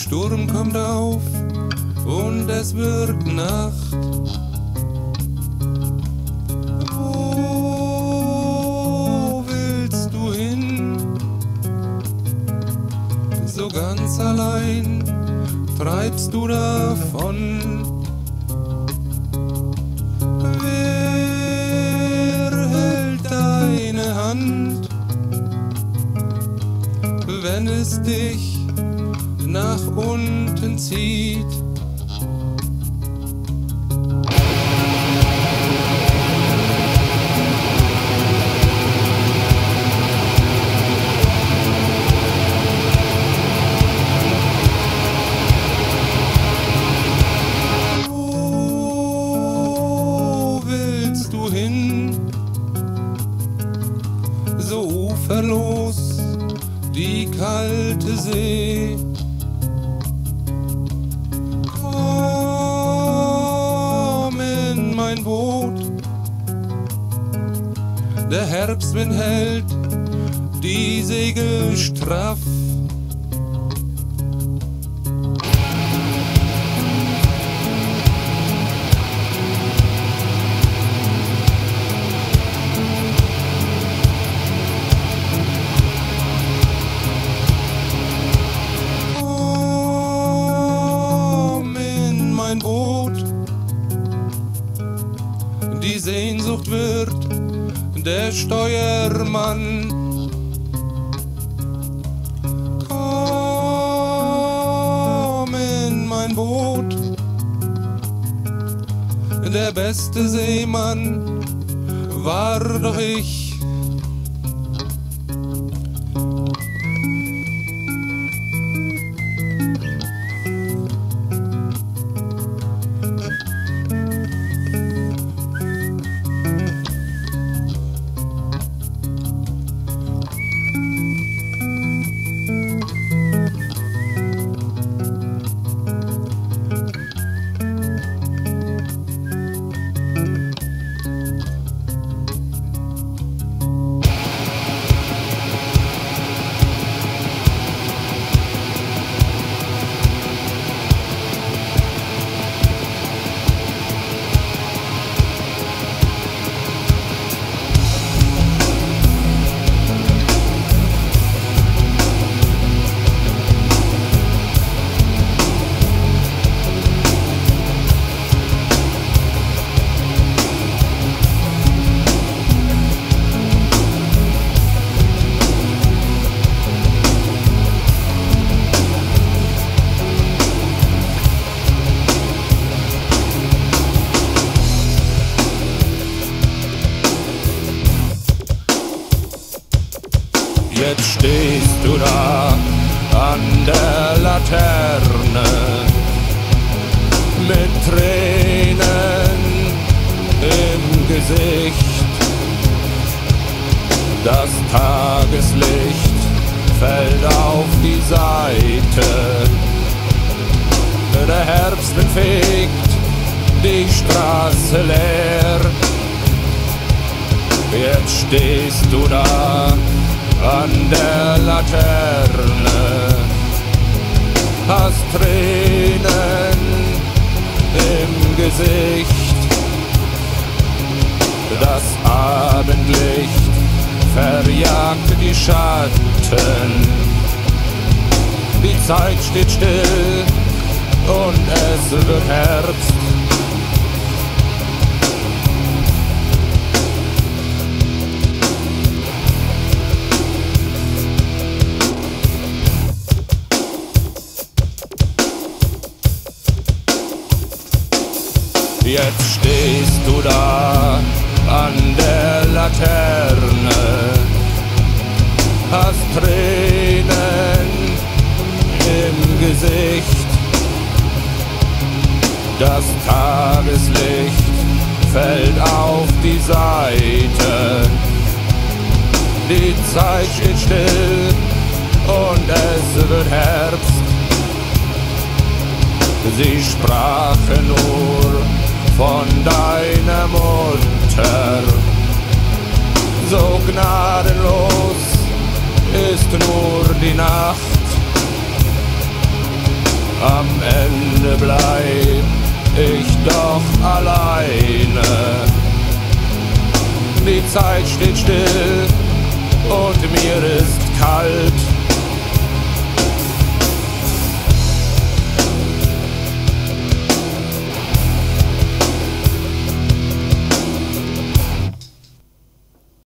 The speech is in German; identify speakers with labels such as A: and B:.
A: Sturm kommt auf und es wird Nacht. Wo willst du hin? So ganz allein treibst du davon. Wer hält deine Hand, wenn es dich nach unten zieht? Wo willst du hin? So uferlos die kalte See. Komm in mein Boot, der Herbstwind hält die Segel straff. Boot, die Sehnsucht wird der Steuermann. Komm in mein Boot, der beste Seemann war doch ich. Jetzt stehst du da an der Laterne mit Tränen im Gesicht. Das Tageslicht fällt auf die Seite. Der Herbstwind fegt die Straße leer. Jetzt stehst du da an der Laterne, hast Tränen im Gesicht. Das Abendlicht verjagt die Schatten. Die Zeit steht still und es wird Herbst. Jetzt stehst du da an der Laterne, hast Tränen im Gesicht. Das Tageslicht fällt auf die Seite. Die Zeit steht still und es wird Herbst. Sie sprachen nur von deiner Mutter. So gnadenlos ist nur die Nacht. Am Ende bleib ich doch alleine. Die Zeit steht still und mir ist kalt.